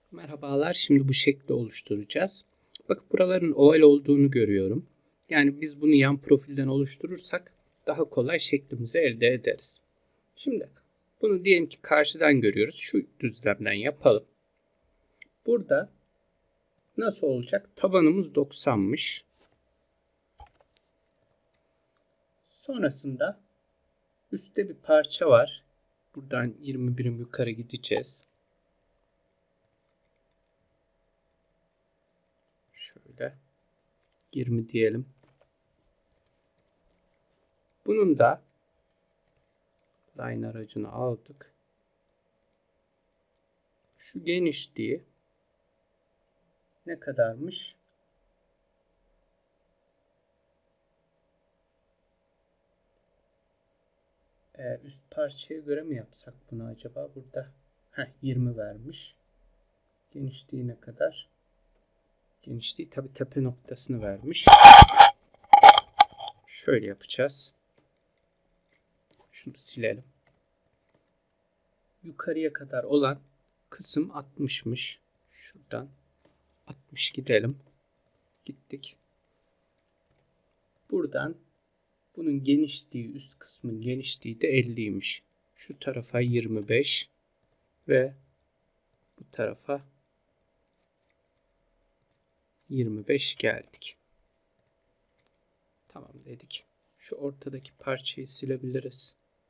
Merhabalar, şimdi bu şekli oluşturacağız. Bakın buraların oval olduğunu görüyorum. Yani biz bunu yan profilden oluşturursak daha kolay şeklimizi elde ederiz. Şimdi bunu diyelim ki karşıdan görüyoruz. Şu düzlemden yapalım. Burada nasıl olacak? Tabanımız 90'mış. Sonrasında üstte bir parça var. Buradan 20 birim yukarı gideceğiz. Şöyle 20 diyelim. Bunun da line aracını aldık. Şu genişliği ne kadarmış? Üst parçaya göre mi yapsak bunu acaba? Burada 20 vermiş. Genişliği ne kadar? Genişliği tabi tepe noktasını vermiş. Şöyle yapacağız. Şunu silelim. Yukarıya kadar olan kısım 60'mış. Şuradan 60 gidelim. Gittik. Buradan bunun genişliği, üst kısmın genişliği de 50'ymiş. Şu tarafa 25 ve bu tarafa 25 geldik. Tamam dedik. Şu ortadaki parçayı silebiliriz.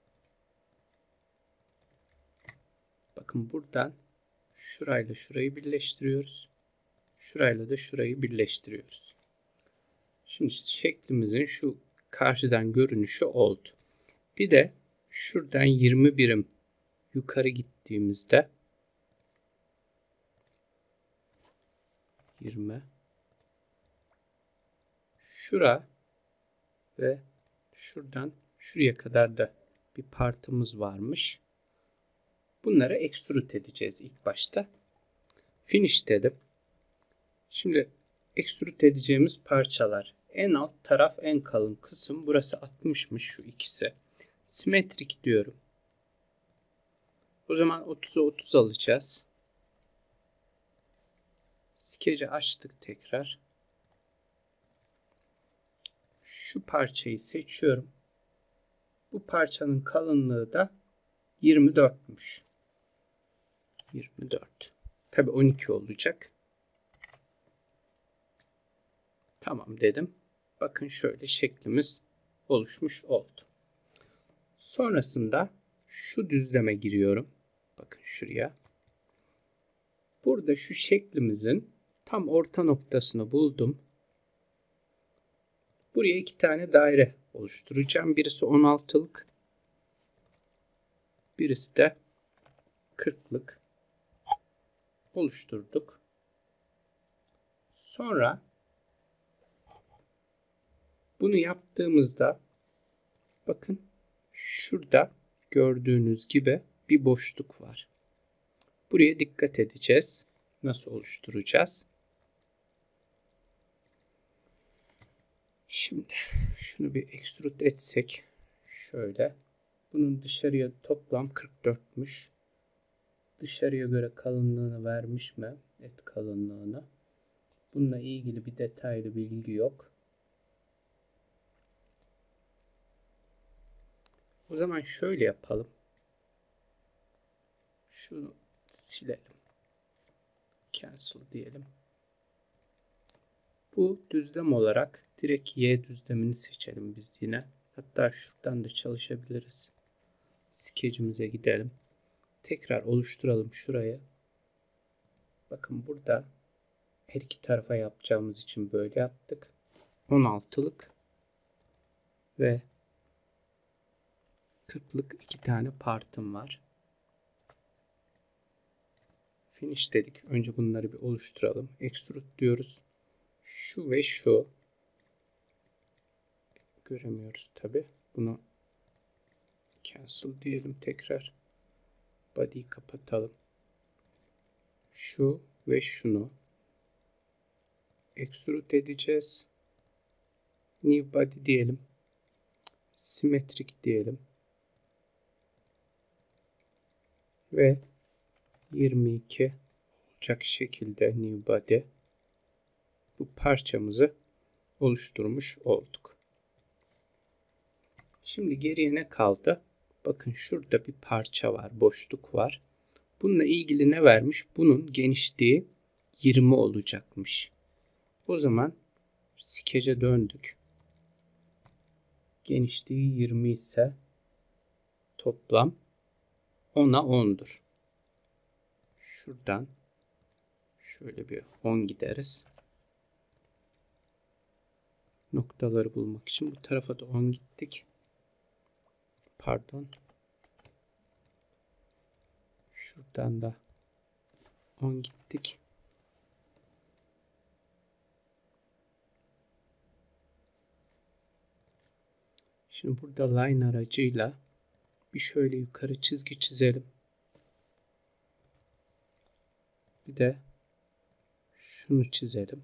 Bakın buradan şurayla şurayı birleştiriyoruz. Şurayla da şurayı birleştiriyoruz. Şimdi şeklimizin şu karşıdan görünüşü oldu. Bir de şuradan 20 birim yukarı gittiğimizde 20 şura ve şuradan şuraya kadar da bir partımız varmış. Bunları extrude edeceğiz ilk başta. Finish dedim. Şimdi extrude edeceğimiz parçalar. En alt taraf en kalın kısım. Burası 60'mış şu ikisi. Simetrik diyorum. O zaman 30'a 30 alacağız. Skeci açtık tekrar. Şu parçayı seçiyorum. Bu parçanın kalınlığı da 24'müş. 24. Tabii 12 olacak. Tamam dedim. Bakın şöyle şeklimiz oluşmuş oldu. Sonrasında şu düzleme giriyorum. Bakın şuraya. Burada şu şeklimizin tam orta noktasını buldum. Buraya 2 tane daire oluşturacağım. Birisi 16'lık. Birisi de 40'lık. Oluşturduk. Sonra bunu yaptığımızda bakın şurada gördüğünüz gibi bir boşluk var. Buraya dikkat edeceğiz. Nasıl oluşturacağız? Şimdi şunu bir extrude etsek şöyle. Bunun dışarıya toplam 44'müş. Dışarıya göre kalınlığını vermiş mi? Et kalınlığını. Bununla ilgili bir detaylı bilgi yok. O zaman şöyle yapalım. Şunu silelim. Cancel diyelim. Bu düzlem olarak direkt Y düzlemini seçelim biz yine. Hatta şuradan da çalışabiliriz. Skecimize gidelim. Tekrar oluşturalım şuraya. Bakın burada her iki tarafa yapacağımız için böyle yaptık. 16'lık ve 40'lık 2 tane partım var. Finish dedik. Önce bunları bir oluşturalım. Extrude diyoruz. Şu ve şu. Göremiyoruz tabi. Bunu cancel diyelim tekrar. Body'yi kapatalım. Şu ve şunu extrude edeceğiz. New body diyelim. Simetrik diyelim. Ve 22 oluşacak şekilde new body bu parçamızı oluşturmuş olduk. Şimdi geriye ne kaldı? Bakın şurada bir parça var, boşluk var. Bununla ilgili ne vermiş? Bunun genişliği 20 olacakmış. O zaman skece döndük. Genişliği 20 ise toplam 10'a 10'dur. Şuradan şöyle bir 10 gideriz. Noktaları bulmak için bu tarafa da 10 gittik. Pardon. Şuradan da 10 gittik. Şimdi burada line aracıyla bir şöyle yukarı çizgi çizelim. Bir de şunu çizelim.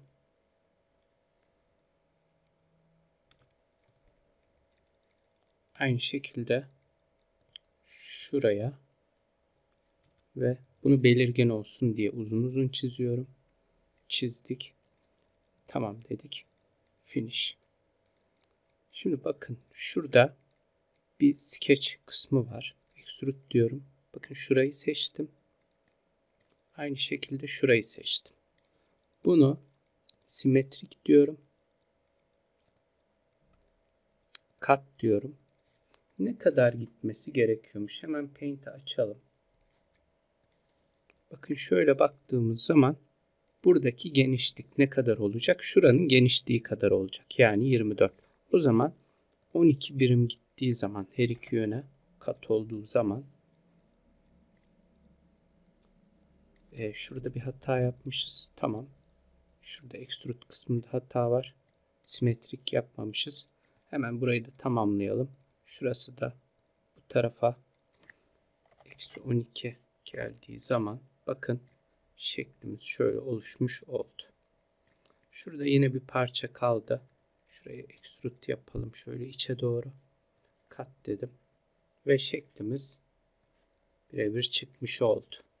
Aynı şekilde şuraya ve bunu belirgin olsun diye uzun uzun çiziyorum. Çizdik. Tamam dedik. Finish. Şimdi bakın şurada bir sketch kısmı var. Extrude diyorum. Bakın şurayı seçtim. Aynı şekilde şurayı seçtim. Bunu simetrik diyorum. Cut diyorum. Ne kadar gitmesi gerekiyormuş? Hemen Paint'i açalım. Bakın şöyle baktığımız zaman buradaki genişlik ne kadar olacak? Şuranın genişliği kadar olacak. Yani 24. O zaman 12 birim gittiği zaman her iki yöne kat olduğu zaman şurada bir hata yapmışız. Tamam. Şurada extrude kısmında hata var. Simetrik yapmamışız. Hemen burayı da tamamlayalım. Şurası da bu tarafa -12 geldiği zaman bakın şeklimiz şöyle oluşmuş oldu. Şurada yine bir parça kaldı. Şurayı extrude yapalım. Şöyle içe doğru. Kat dedim. Ve şeklimiz birebir çıkmış oldu.